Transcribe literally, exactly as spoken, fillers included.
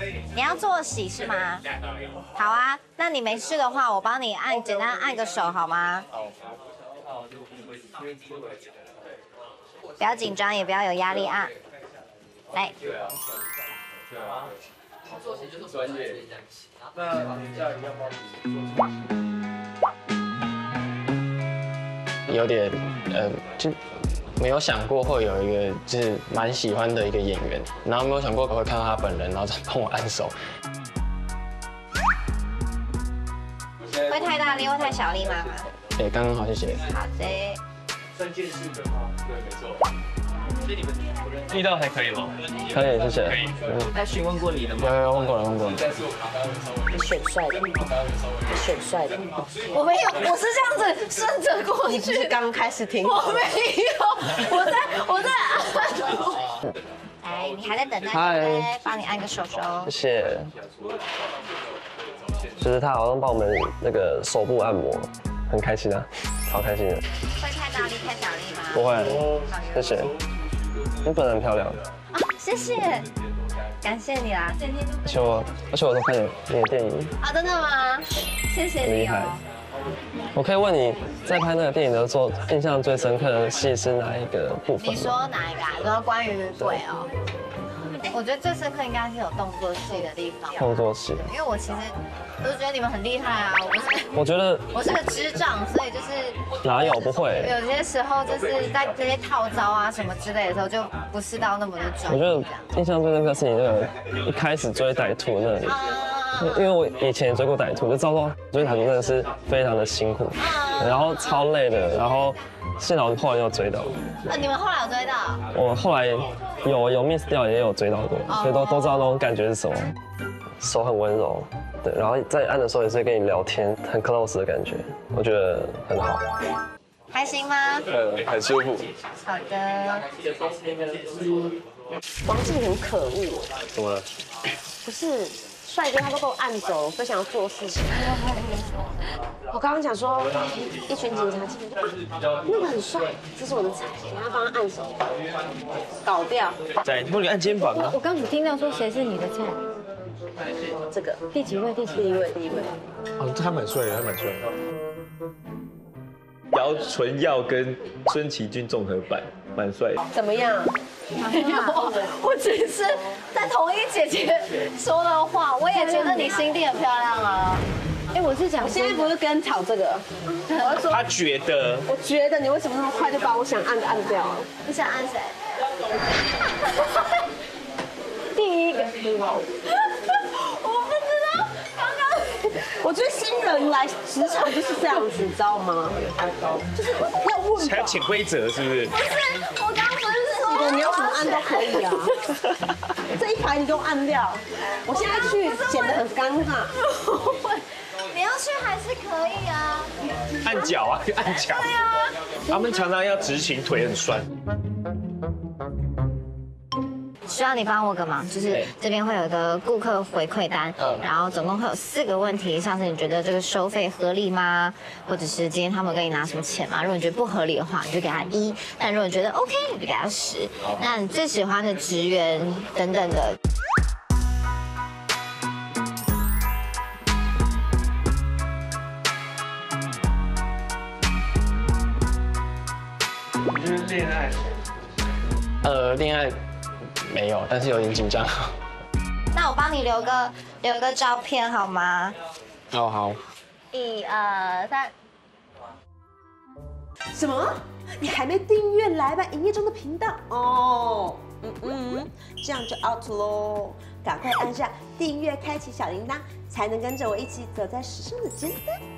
你要做洗是吗？好啊，那你没事的话，我帮你按，简单按个手好吗？不要紧张，也不要有压力啊。来。 做洗就是专业。那下一要帮你有点呃，就没有想过会有一个就是蛮喜欢的一个演员，然后没有想过我会看到他本人，然后再帮我按手。 会太大力，会太小力吗？ 对，刚刚好，谢谢。 好的。 三件事的吗？对，没错。所以你们遇到还可以吗？可以，谢谢。可以。 他询问过你的吗？ 有有问过了，问过了。 你选帅的，你选帅的。 我没有，我是这样子顺着过去。 你不是刚开始听？ 我没有，我在我在按。来，你还在等待，嗨，帮你按个手手。 谢谢。就是他好像帮我们那个手部按摩，很开心啊，超开心的。 会太大力太小力吗？ 不会，谢谢。你本人漂亮。 啊，谢谢，感谢你啦。 而且我，而且我都看你你的电影。 啊，真的吗？谢谢你哦。 我可以问你在拍那个电影的时候，印象最深刻的戏是哪一个部分？ 你说哪一个啊？说关于鬼哦。我觉得最深刻应该是有动作戏的地方。 动作戏。 因为我其实我就觉得你们很厉害啊，我不是。 我觉得我是个智障，所以就是哪有不会？ 有些时候就是在这些套招啊什么之类的时候，就不是到那么的专业。 我觉得印象最深刻是你那个一开始追歹徒那里。因为我以前追过歹徒，就知道追歹徒真的是非常的辛苦，然后超累的，然后幸好后来又追到。 呃，你们后来有追到？ 我后来有有 miss 掉，也有追到过，所以都都知道那种感觉是什么。手很温柔，对，然后在按的时候也是跟你聊天，很 close 的感觉，我觉得很好。 开心吗？ 呃，很舒服。 好的。 王静很可恶。 怎么了？ 不是。帅哥他都给我按走，非想要做事情。我刚刚讲说，一群警察进来，那个很帅，这是我的菜，你要帮他按手，搞掉。 在帮你按肩膀啊。 我刚只听到说谁是你的菜， 这个第几位？第几第一位？第一位。 哦，他蛮帅的，他蛮帅的。姚纯耀跟孙奇君综合版，蛮帅的。 怎么样？ 我我只是在同意姐姐说的话，我也觉得你心地很漂亮啊。 哎，我是讲， 我现在不是跟吵这个，我是说， 他觉得， 我觉得你为什么那么快就把我想按的按掉了？ 你想按谁？ 第一个， 我不知道，刚刚我觉得新人来职场就是这样子，你知道吗？就是要问还有潜规则是不是？ 不是，我刚不是说你要怎么按都可以啊。这一排你给我按掉，我现在去显得很尴尬。 你要去还是可以啊。 按脚啊，按脚。 对啊。 他们常常要执行，腿很酸。 需要你帮我个忙，就是这边会有一个顾客回馈单，然后总共会有四个问题，像是你觉得这个收费合理吗？或者是今天他们跟你拿什么钱吗？如果你觉得不合理的话，你就给他一；但如果你觉得 OK， 你就给他十。那你最喜欢的职员等等的。 你觉得恋爱？ 呃，恋爱。没有，但是有点紧张。 那我帮你留个留个照片好吗？ 哦，好。 一二三。 什么？你还没订阅来吧营业中的频道哦？嗯嗯，这样就 out 喽！赶快按下订阅，开启小铃铛，才能跟着我一起走在时尚的尖端。